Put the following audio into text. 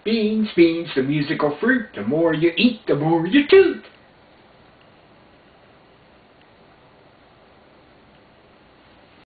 Beans, beans, the musical fruit. The more you eat, the more you toot.